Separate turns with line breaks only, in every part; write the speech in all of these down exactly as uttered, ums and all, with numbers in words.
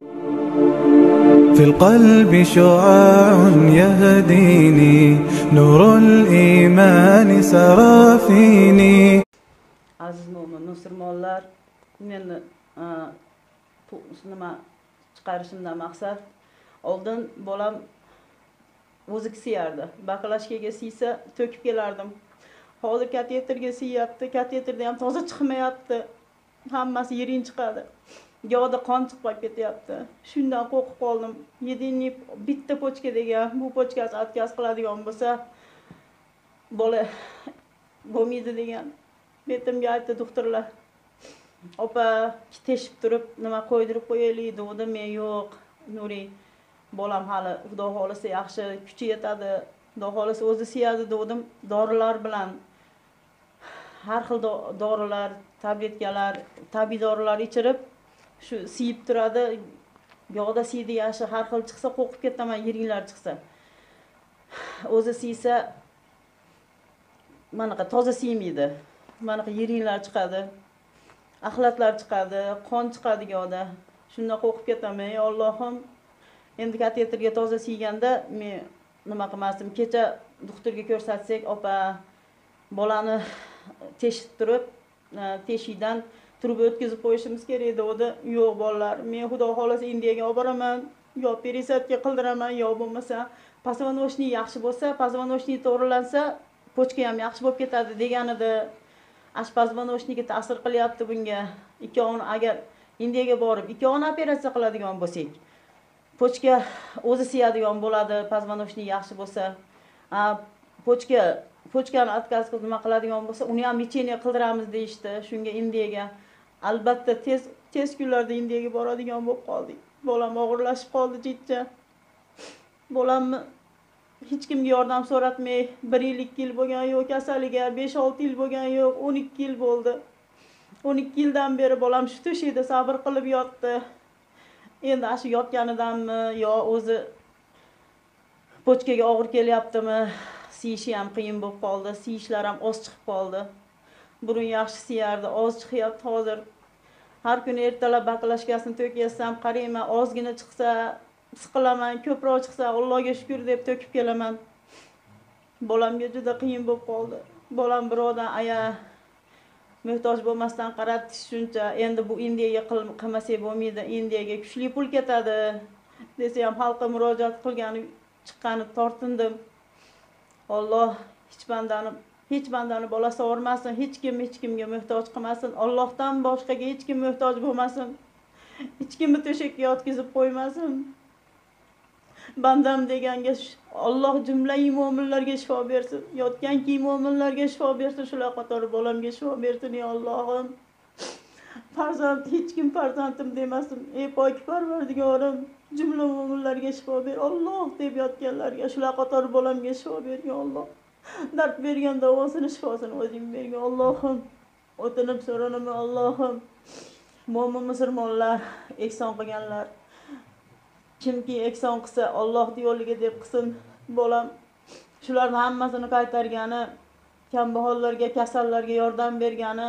في القلب شعاع يهديني نور الإيمان سرى فيني.
Aziz mo'min musulmonlar, meni nima chiqarishimdan maqsad oldin bolam o'zi siyardi. Baklashkaga siysa to'kib kelardim. Hozir kateterga siyapti, kateterda ham toza chiqmayapti. Hammasi yiring chiqadi. Yo'da qon chiqib ketyapti. Shundan qo'rqib qoldim. Yedinni bitta pochka degan, bu pochkasi atkaz qiladigan bo'lsa, bola bo'lmaydi degan. Betimga aytdi doktorlar. Opa, teshib turib, nima qo'ydirib qo'yaylik dedi. Men yo'q, Nuri, bolam hali Xudo xolisa yaxshi kuchi yetadi. Xudo xolisa o'zi siyadi dedim. Dorilar bilan har xil dorilar, tabletkalar, tabiiy dorilar ichirib shu siyib turadi. Yo'qda siydi yaxshi, har xil chiqsa qo'rqib ketaman, yiringlar chiqsa. O'zi siysa manaqa toza siymaydi. Manaqa yiringlar chiqadi. Axlatlar chiqadi, qon chiqadi yo'da. Shundan qo'rqib ketaman. Ey Allohim, endi kateterga toza siyganda men nima qilmasdim? Kecha doktorga ko'rsatsak, opa, bolani teshib turib, teshikdan turib o'tkazib qo'yishimiz kerak dedi. Yo'q bolalar, men Xudo xolasa Indiyaga olib boraman, yo perisatga qildiraman, yo bo'lmasa pasvanoshni yaxshi bo'lsa, pasvanoshni to'g'rilansa, pochka ham yaxshi bo'lib ketadi degan edi. Ashpazvanoshniki ta'sir qilyapti bunga. Ikkovini agar Indiyaga borib ikkovini operatsiya qiladigan bo'lsak, pochka o'zi siyadigan bo'ladi, pasvanoshni yaxshi bo'lsa. Pochka pochkani atkazib nima qiladigan bo'lsa, uni ham lecheniya qildiramiz deyishdi. Shunga Indiyaga albatta tez tez kunlarda Indiyaga boradigan bo'lib qoldik. Bolam og'irlashib qoldi jiddiy. Bolamni hech kimga yordam so'ratmay, bir yil ikki yil bo'lgan yo'q kasaliga, besh olti yil bo'lgan yo'q, o'n ikki yil bo'ldi. o'n ikki yildan beri bolam shu to'shakda sabr qilib yotdi. Endi shu yotganidanmi yo o'zi pochkaga og'ir kelyaptimi, siyishi ham qiyin bo'lib qoldi, siyishlar ham oz chiqib qoldi. Burun yaxshi siyardi, oz chiqyapti hozir. Har kuni ertalab baklashkasini to'kayapsam, qarayman, ozgina chiqsa siqilaman, ko'proq chiqsa Allohga shukr deb to'kib kelaman. Bolamga juda qiyin bo'lib qoldi. Bolam birodan aya muhtoj bo'lmasdan qaratish shuncha. Endi bu Indiyaga qilmasak bo'lmaydi. Indiyaga kuchli pul ketadi desa ham xalqqa murojaat qilgani chiqqani tortindim. Alloh hech bandani hech bandani bolasi o'rmasin, hech kim hech kimga muhtoj qilmasin. Allohdan boshqaga hech kim muhtoj bo'lmasin. Hech kimni to'shakka yotqizib qo'ymasin. Bandam deganga Alloh jumla mo'minlarga shifo bersin. Yotgan-ki mo'minlarga shifo bersin. Shular qatori bolamga shifo bersin ey Allohim. Farzand hech kim farzandim demasin. Ey pok Parvardigorim, jumla mo'minlarga shifo ber. Alloh deb yotganlarga shular qatori bolamga shifo ber ey Alloh. Dard bergan davosini shifosini o'zing bergin Allohim. O'tinib so'ranaman Allohim. Mo'min musulmonlar, ehson qilganlar, kimki ehson qilsa Alloh yo'liga deb qilsin. Bolam shularning hammasini qaytargani, kambag'allarga, kasallarga yordam bergani,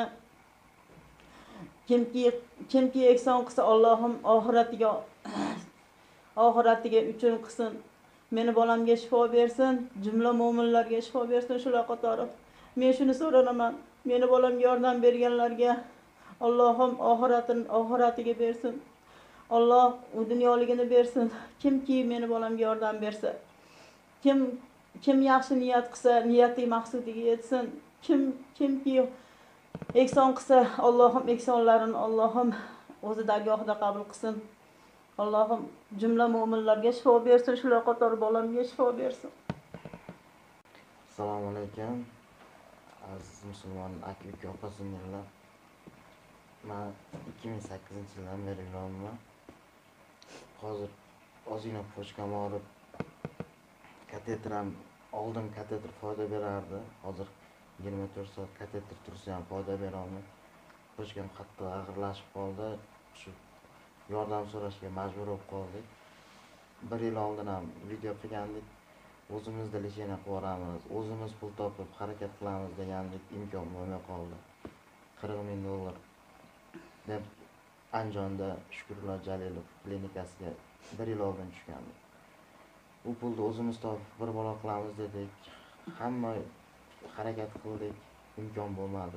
kimki kimki ehson qilsa Allohim oxiratiga oxiratiga uchun qilsin. Meni bolamga shifo bersin, jumla mo'minlarga shifo bersin shular qatori. Men shuni so'ranaman. Meni bolamga yordam berganlarga Allohim oxiratin oxiratiga bersin. Alloh u dunyoligini bersin. Kimki meni bolamga yordam bersa, kim kim yaxshi niyat qilsa, niyati maqsadiga yetsin. Kim kimki ehson qilsa, Allohim ehsonlarini Allohim o'zi dargohida qabul qilsin. Allohim jumla mo'minlarga shifo bersin, shular qatori bolamga shifo bersin.
Assalomu alaykum. Aziz musulmon aka opa-singillar. Men ikki ming sakkizinchi yildan beri yuraman. Hozir ozgina pochkam og'rib, kateter ham oldim, kateter foyda berardi. Hozir yigirma to'rt soat kateter tursa ham foyda bera olmaydi. Pochkam qattiq og'irlashib qoldi. Shu yordam so'rashga majbur bo'lib qoldik. Bir yil oldin ham video qilgandik. O'zimizda lecheniya qilamiz, o'zimiz pul topib harakat qilamiz degandik, imkon bo'lmay qoldi. qirq ming dollar deb Andijonda Shukurullo Jalilov klinikasiga bir yil oldin tushgandik. Bu pulni o'zimiz topib bir bola qilamiz dedik. Hamma harakat qildik, imkon bo'lmadi.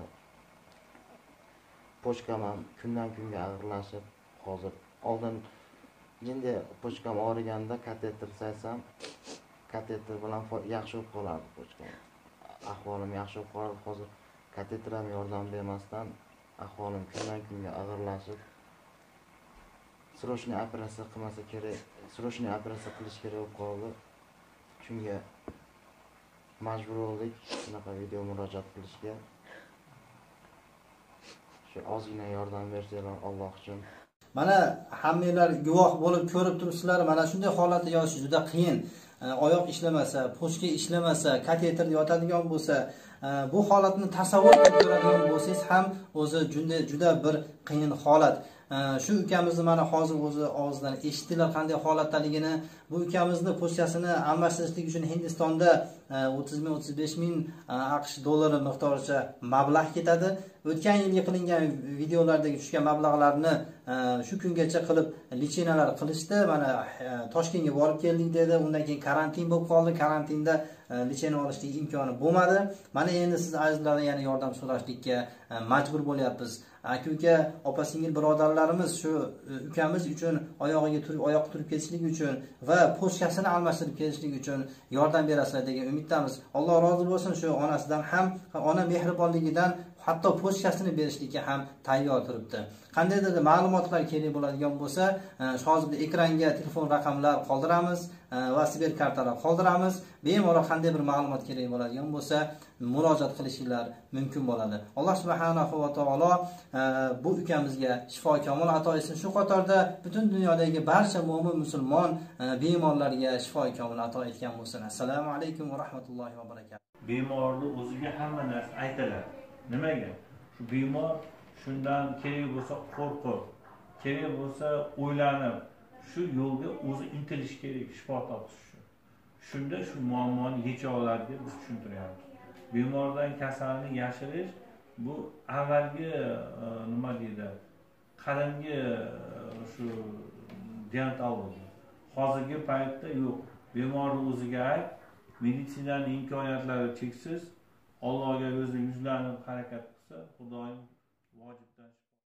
Pochkam ham kundan kunga og'irlashib, hozir oldin endi pochkam og'riganda kateter saysam, kateter bilan yaxshi bo'lib qolardi pochkam. Ahvolim yaxshi bo'lib qoldi. Hozir kateter ham yordam bermasdan ahvolim kundan kunga og'irlashib, srochniy operatsiya qilmasa kerak, srochniy operatsiya qilish kerak bo'lib qoldi. Shunga majbur bo'ldik shunaqa video murojaat qilishga. Shu ozgina yordam bersanglar Alloh uchun.
Mana hammanglar guvoh bo'lib ko'rib turibsizlar, mana shunday holatda yoshi juda qiyin. Oyoq ishlamasa, pochka ishlamasa, kateter yotadigan bo'lsa, bu holatni tasavvur qilib ko'radigan bo'lsangiz ham o'zi juda juda bir qiyin holat. Shu ukamizni mana hozir o'zi og'zidan eshitdilar qanday holatdaligini. Bu ukamizni pochkasini almashtirishlik uchun Hindistonda o'ttiz ming o'ttiz besh ming AQSh dollari miqdoricha mablag' ketadi. O'tgan yil qilingan videolardagi tushgan mablag'larni shu kungacha qilib lichenalar qilishdi. Mana Toshkentga borib keldik dedi. Undan keyin karantin bo'lib qoldi. Karantinda lichena olishlik imkoni bo'lmadi. Mana endi siz azizlardan yana yordam so'rashlikka majbur bo'lyapmiz. Aka-uka, opa-singil birodarlarimiz shu ukamiz uchun oyog'iga turib, oyoq turib ketishlik uchun va pochkasini almashtirib ketishlik uchun yordam berasizlar degan umiddamiz. Alloh rozi bo'lsin, shu onasidan ham, ona mehribonligidan hatto pochkasini berishlikka ham tayyor turibdi. Qandaydir ma'lumotlar kerak bo'ladigan bo'lsa, hozir ekranga telefon raqamlar qoldiramiz va siber kartalar qoldiramiz. Bemalol qanday bir ma'lumot kerak bo'ladigan bo'lsa, murojaat qilishinglar mumkin bo'ladi. Alloh subhanahu va taolo bu ukamizga shifo komil ato etsin. Shu qatorda butun dunyodagi barcha mu'min musulmon bemorlarga shifo komil ato etgan bo'lsin. Assalomu alaykum va rahmatullohi va barakatuh.
Bemorning o'ziga hamma narsa aytiladi. Nimaga? Shu bemor shundan kerak bo'lsa qo'rqib, kerak bo'lsa o'ylanib, shu yo'lga o'zi intilish kerak, shifo topish uchun. Shunda shu muammoni yecha oladi deb biz tushuntiryapmiz. Bemordan kasalni yashirish bu avvalgi nima deydi? Qadimgi shu deontologiya. Hozirgi paytda yo'q. Bemorning o'ziga ayt, meditsinaning imkoniyatlari cheksiz. Allohga o'zi yuzlanib harakat qilsa, Xudoyim